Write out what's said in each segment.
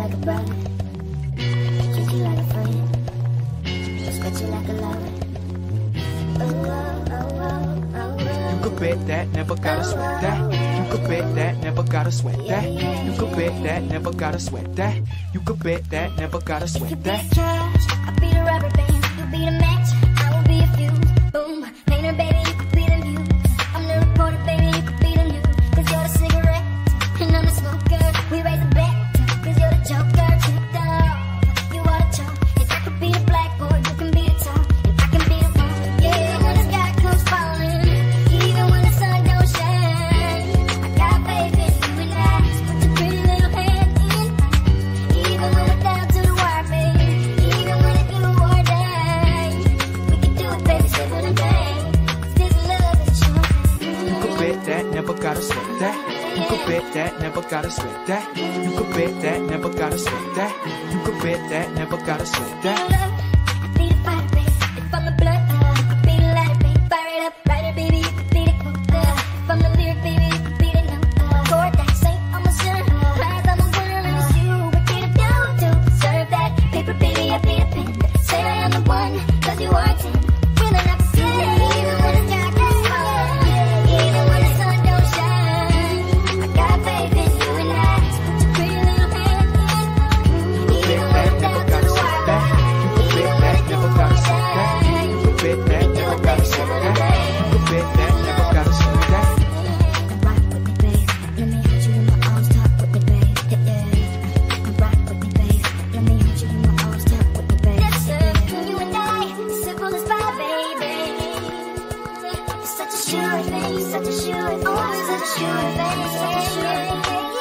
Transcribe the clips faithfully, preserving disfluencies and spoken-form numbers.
like a brother, treat you like a friend, respect you like a lover. Oh, oh, oh, oh, oh. You could bet that, never gotta sweat that. You could bet that, never gotta sweat that. You could bet that, never gotta sweat that. You could bet that, never gotta sweat that. If you be the cash, I'll be the rubber band. You be the match, I will be a fuse. Boom, painter, baby, you could be the muse. I'm the reporter, baby, you could be the news. Cause you're the cigarette, and I'm the smoker. We raise a bet, cause you're the joker. Keep the law, you are the chalk. If I could be the blackboard, you can be the top. If I can be the one, yeah, when the sky comes falling, even when the sun don't shine, I got faith in you and I. Put your pretty little hand in, even when we're down to the wire, baby. Even when it's you or die, we can do it, baby, simple and bang. This love is short. You could bet that, never gotta sweat that. You could bet that, never gotta sweat that. You could bet that, never gotta sweat that. You could bet that, never gotta sweat that. Be the fire, baby. If I'm the blood, I'll be the lighter, baby. Fire it up, writer, baby. You could be the quote. If I'm the lyric, baby, you could be the note. Chord that say I'm a sinner, cries I'm a winner, and it's you. What can I do to deserve that? Paper, baby, I be the pen. Say I am the one, cause you are ten. Feeling up to ten, even when the sky gets falling, even when the sun don't shine. I got faith in you and I. Put your pretty little hand in, even when I'm down to the wire. You could bet that, never gotta sweat that. You could bet that, never gotta sweat that. You could bet that, never gotta sweat that. Rock with me, babe. Let me hold you in my arms, talk with me, babe. Yeah, yeah. Rock with me, babe. Let me hold you in my arms, talk with me, babe. Yes, sir. You and I, simple as pie, baby. You're such a sure thing, you're such a sure thing, oh, such a sure thing, such a sure thing.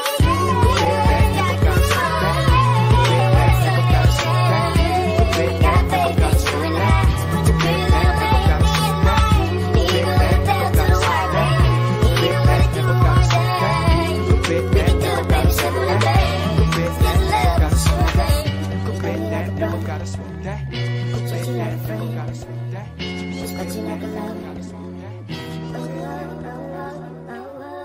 Got faith in you and I. Put your pretty little hand in mine, even when it's down to the wire, baby. Even when it's you or die, we can do it, baby, simple and bang. This love is a sure thing. You could bet that, never gotta sweat that. You could bet that, never gotta sweat that. Respect you like a lover. Gotta sweat that. Oh, oh, oh, oh, oh.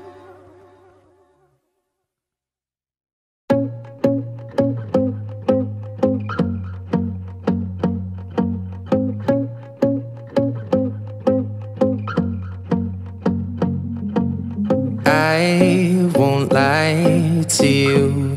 I won't lie to you.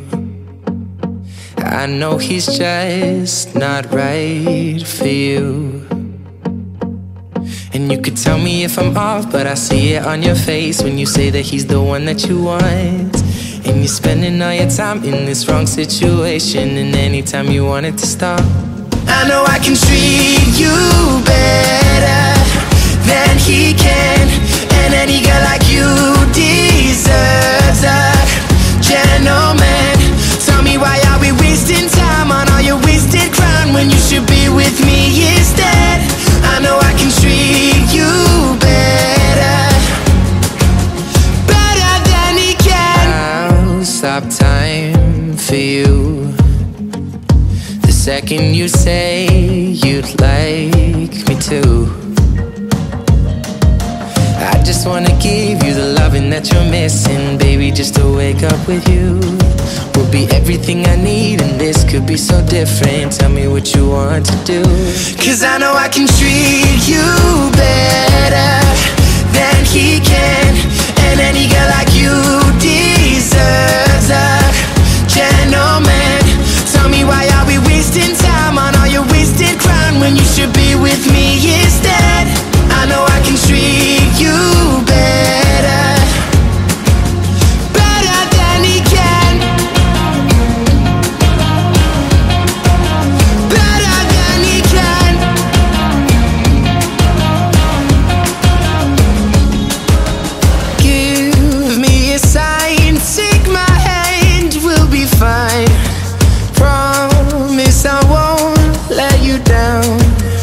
I know he's just not right for you. And you could tell me if I'm off, but I see it on your face when you say that he's the one that you want. And you're spending all your time in this wrong situation, and anytime you want it to stop, I know I can treat you better than he can. And any girl like you deserves a gentleman. Tell me, why are we wasting time on all your wasted crown when you should be with me instead? I know I can treat you better, better than he can. I'll stop time for you the second you say you'd like me to. I just wanna give you the loving that you're missing, baby. Just to wake up with you will be everything I need, and this could be so different. Tell me what you want to do, cause I know I can treat you better than he can. And any girl like you deserves a gentleman. Tell me, why are we wasting time on all your wasted crown when you should be with me instead? I know I can treat you better, better than he can, better than he can. Give me a sign, take my hand, we'll be fine. Promise I won't let you down.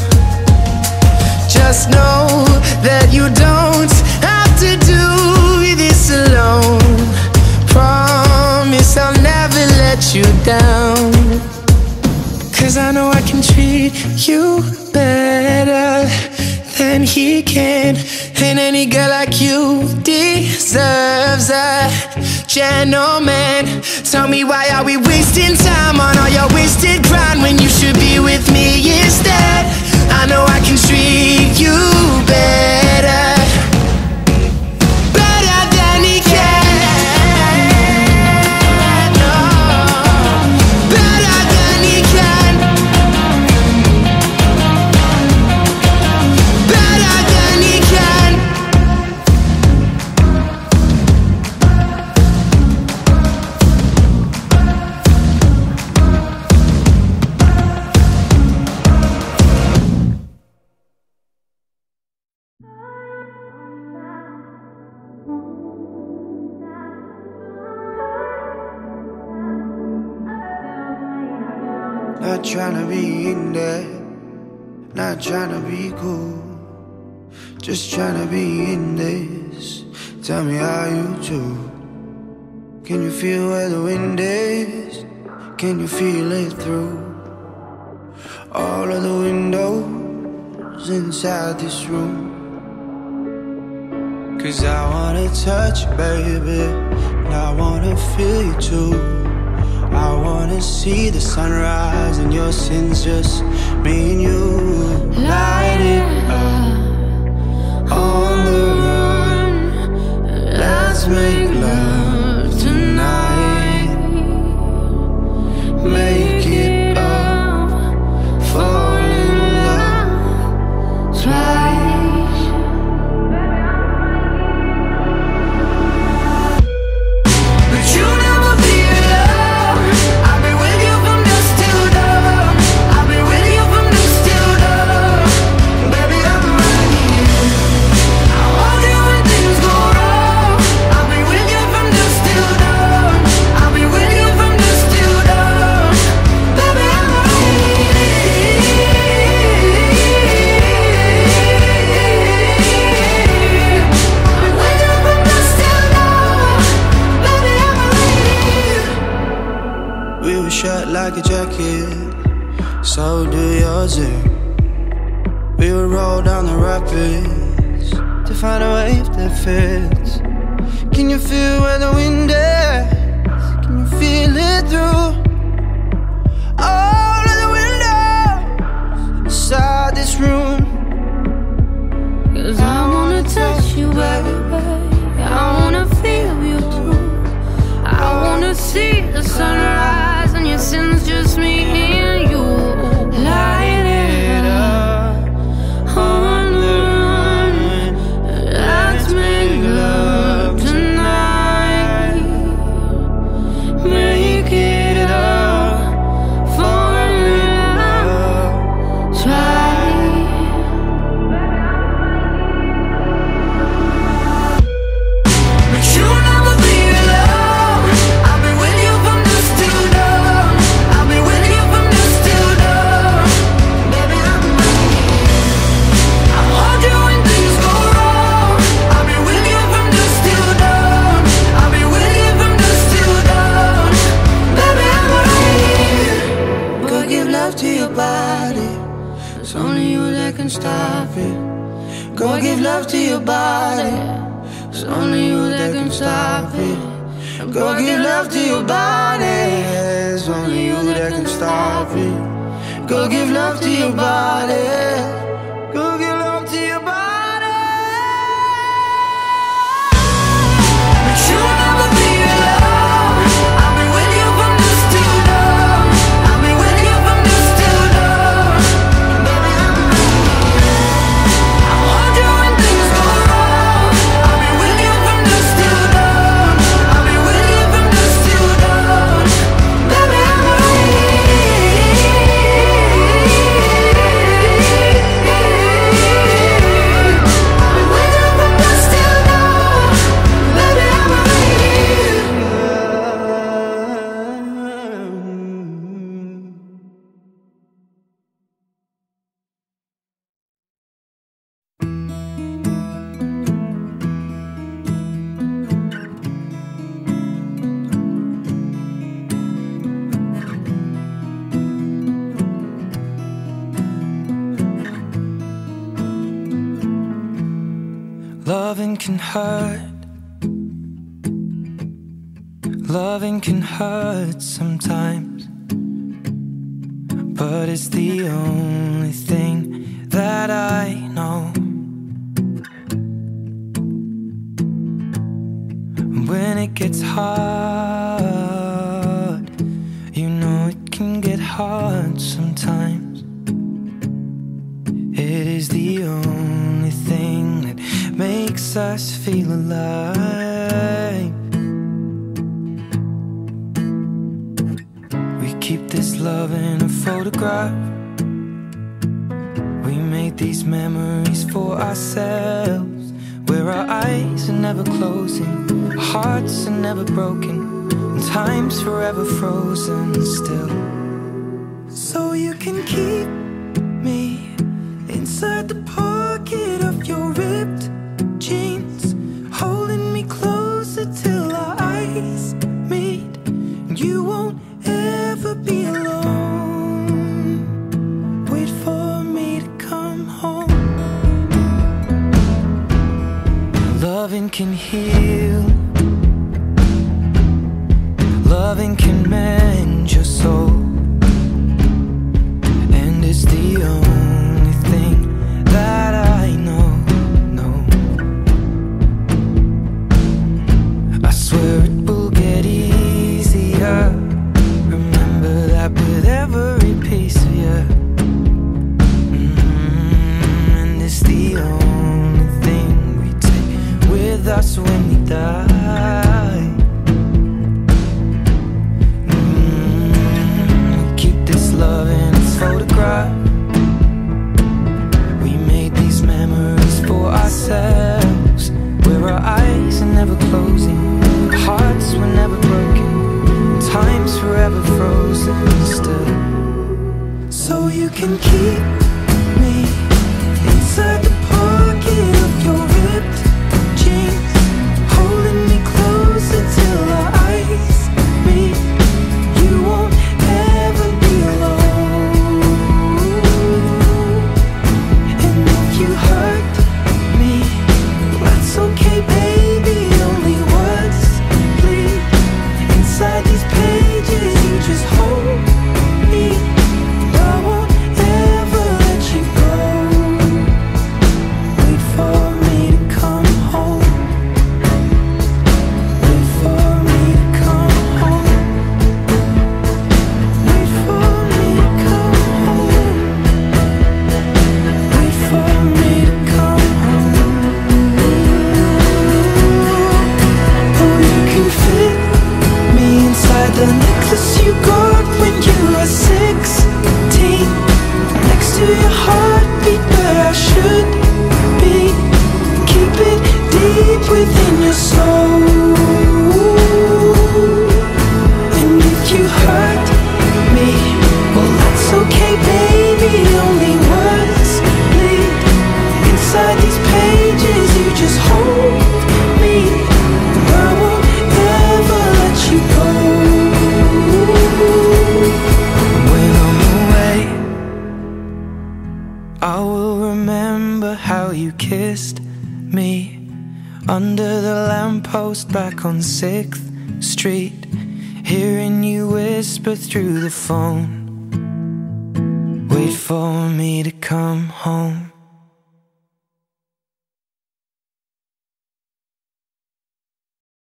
Just know that you don't have to do this alone. Promise I'll never let you down, cause I know I can treat you better than he can. And any girl like you deserves a gentleman. Tell me, why are we wasting time on all your wasted grind when you should be with me instead? I know I can treat you better, better than he can. No, better than he can. Better than he can. Not tryna be in there, not tryna be cool, just tryna be in this. Tell me how you do. Can you feel where the wind is? Can you feel it through all of the windows inside this room? Cause I wanna touch you, baby, and I wanna feel you too. I wanna see the sunrise and your sins, just me and you. Light it up on the run. Let's make love tonight. Make it up, fall in love twice. But you never be alone. I've been with you from dusk till dawn. I've been with you from dusk till dawn. Baby, I'm right here. I hold you when things go wrong. I've been with you from dusk till dawn. I've been with you from dusk till dawn. Baby, I'm right here. I'm with you from dusk till dawn. Baby, I'm right here. We were shut like a jacket, so do yours. eh? We would roll down the rapids to find a wave that fits. Can you feel where the wind is? Can you feel it through all of the windows inside this room? Cause I wanna touch you, baby. I wanna feel you too. I wanna see the sunrise and your sins, just me and you. Light it up on the run. Let's make love tonight. Make it up, fall in love twice. But you never be alone. I've been with you from dusk till dawn. I've been with you from dusk till dawn. Baby, I'm right here. I hold you when things go wrong. I've been with you from dusk till dawn. I've been with you from dusk till dawn. Baby, I'm right here. Go give love to your body. It's only you that can stop it. Go give love to your body. It's only you that can stop it. Go give love to your body. It's only you that can stop it. Go give love to your body. Go give love to your body. But you'll never be alone. I've been with you from dusk till dawn. I've been with you from dusk till dawn. Baby, I'm right here. I hold you when things go wrong. I've been with you from dusk till dawn. I've been with you from dusk till dawn. Baby, I'm right Loving can hurt. Loving can hurt sometimes, but it's the only thing that I know. When it gets hard, you know it can get hard sometimes. It is the only thing that makes us feel alive. We keep this love in a photograph. We made these memories for ourselves, where our eyes are never closing, our hearts are never broken, and time's forever frozen still. So you can keep me inside the pocket of your ripped jeans, holding me closer till our eyes meet. You won't ever be alone. Wait for me to come home. Loving can heal, loving can mend your soul, and it's the only thing that I know, no. I swear it will get easier. Remember that with every piece of you. Mm-hmm. And it's the only thing we take with us when we die. Mm-hmm. We keep this love in its photograph. We made these memories for ourselves, where our eyes are never closing, our hearts were never broken, time's forever frozen still. So you can keep me inside the pocket of your ripped jeans, holding me closer till our eyes meet. You won't ever be alone. And if you hurt me, that's okay, baby. Only words bleed inside these pages. You just hold me. I won't ever let you go. Wait for me to come home. Wait for me to come home. Wait for me to come home. Wait for me to come home. Oh, you can fit me inside the necklace you got when you were sixteen, next to your heartbeat where I should be. Keep it deep within your soul. And if you hurt me, well that's okay, baby. Only words bleed inside these pages. You just hold me. I won't ever let you go. When I'm away, I will remember how you kissed me under the lamppost back on sixth street, hearing you whisper through the phone. Wait for me to come home.